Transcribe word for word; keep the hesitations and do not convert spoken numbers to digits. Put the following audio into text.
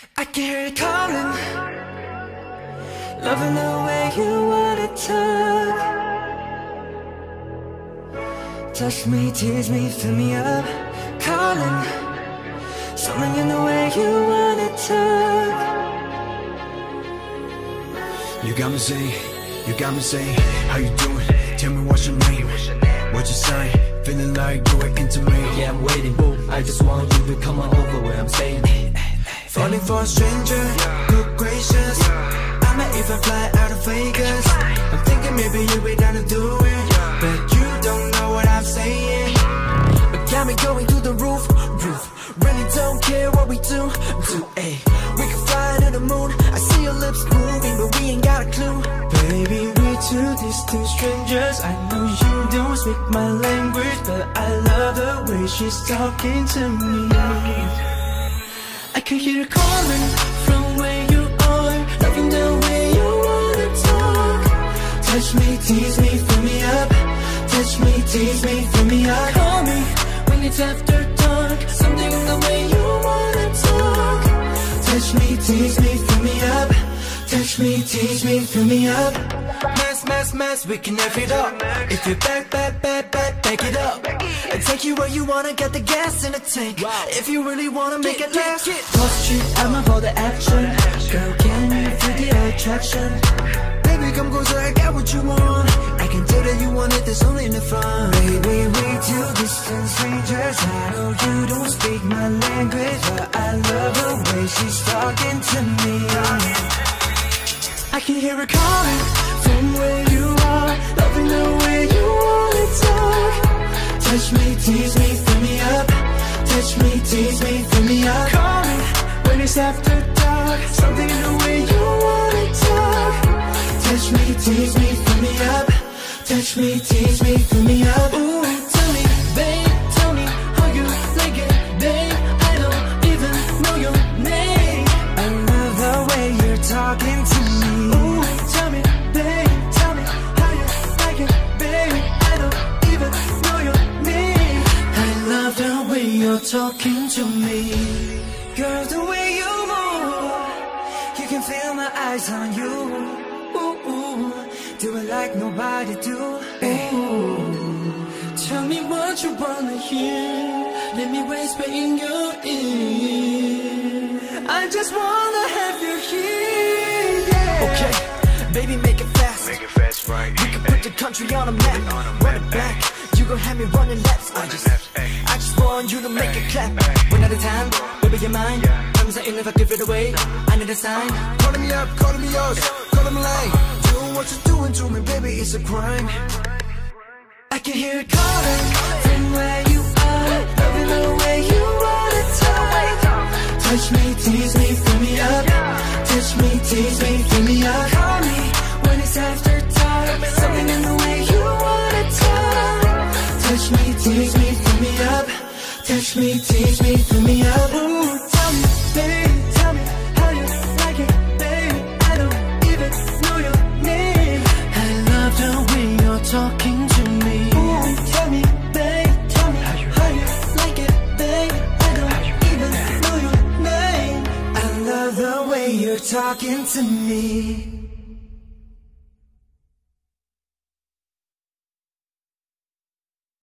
I can hear it calling, loving the way you wanna talk. Touch me, tease me, fill me up. Calling, something in the way you wanna talk. You got me saying, you got me saying, how you doing? Tell me what's your name, what's your sign? Feeling like you were into me. Yeah, I'm waiting, boo. I just want you to come on over where I'm staying. Falling for a stranger, good gracious. I'ma even fly out of Vegas. I'm thinking maybe you'll be down to do it, but you don't know what I'm saying. But got me going through the roof, roof. Really don't care what we do, do, ayy. We can fly to the moon. I see your lips moving, but we ain't got a clue. Baby, we're two distant strangers. I know you don't speak my language, but I love the way she's talking to me. I can hear her calling from where you are, loving the way you wanna talk. Touch me, tease me, fill me up. Touch me, tease me, fill me up. Call me when it's after dark, something in the way you wanna talk. Touch me, tease me, fill me up. Touch me, tease me, fill me up. Mess, mess, mess, we can F it up. If you back, back, back, back, back it up. I take you where you wanna, get the gas in the tank. If you really wanna make it last. Wall Street, I'm up for the action. Girl, can you feel the attraction? Baby, come closer, I got what you want. I can tell that you want it, there's only in the front. Baby, we two distant strangers. I know you don't speak my language, but I love the way she's talking to me. I can hear her calling from where you are, loving the way you wanna talk. Touch me, tease me, fill me up. Touch me, tease me, fill me up. Call me when it's after dark, something in the way you wanna talk. Touch me, tease me, fill me up. Touch me, tease me, fill me up. Ooh, tell me, babe, tell me how you like it, babe. I don't even know your name. I love the way you're talking to me. Ooh, tell me, babe, tell me how you like it, babe. I don't even know your name. I love the way you're talking to me. Girl, the way you move, you can feel my eyes on you. Ooh, ooh, do it like nobody do. Ooh, tell me what you wanna hear. Let me whisper in your ear. I just wanna have you here, yeah. Okay, baby, make it fast. Make it fast, right? We can put the country on a map. Run it back, you gon' have me running laps. I just, I just want you to make it clap. One at a time, baby, you're mine. I'm saying if I give it away, I need a sign. Calling me up, calling me yours, calling me like. Doing what you're doing to me, baby, it's a crime. I can hear it calling from where you are, loving the way you wanna talk. Touch me, tease me, fill me up. Touch me, tease me, fill me up. Call me when it's after dark, something in the way you wanna talk. Touch me, tease me, fill me up. Touch me, tease me, fill me up. Ooh, tell me, baby, tell me how you like it, baby. I don't even know your name. I love the way you're talking to me. Ooh, tell me, babe, tell me how you, how you like it, babe. I don't even know your name. I love the way you're talking to me.